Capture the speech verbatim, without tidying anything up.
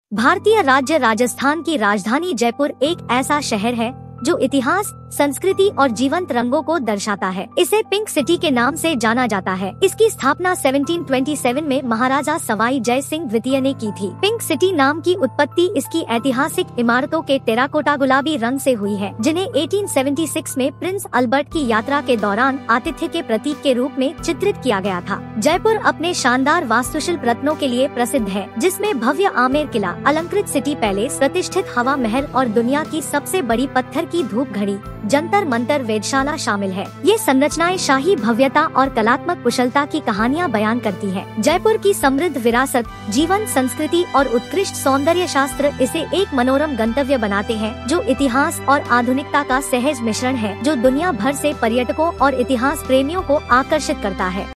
भारतीय राज्य राजस्थान की राजधानी जयपुर एक ऐसा शहर है जो इतिहास, संस्कृति और जीवंत रंगों को दर्शाता है। इसे पिंक सिटी के नाम से जाना जाता है। इसकी स्थापना सत्रह सौ सत्ताईस में महाराजा सवाई जय सिंह द्वितीय ने की थी। पिंक सिटी नाम की उत्पत्ति इसकी ऐतिहासिक इमारतों के टेराकोटा गुलाबी रंग से हुई है, जिन्हें अठारह सौ छिहत्तर में प्रिंस अल्बर्ट की यात्रा के दौरान आतिथ्य के प्रतीक के रूप में चित्रित किया गया था। जयपुर अपने शानदार वास्तुशिल्प रत्नों के लिए प्रसिद्ध है, जिसमें भव्य आमेर किला, अलंकृत सिटी पैलेस, प्रतिष्ठित हवा महल और दुनिया की सबसे बड़ी पत्थर की धूप घड़ी, जंतर मंतर वेधशाला शामिल है। ये संरचनाएं शाही भव्यता और कलात्मक कुशलता की कहानियां बयान करती है। जयपुर की समृद्ध विरासत, जीवंत संस्कृति और उत्कृष्ट सौंदर्य शास्त्र इसे एक मनोरम गंतव्य बनाते हैं, जो इतिहास और आधुनिकता का सहज मिश्रण है, जो दुनिया भर से पर्यटकों और इतिहास प्रेमियों को आकर्षित करता है।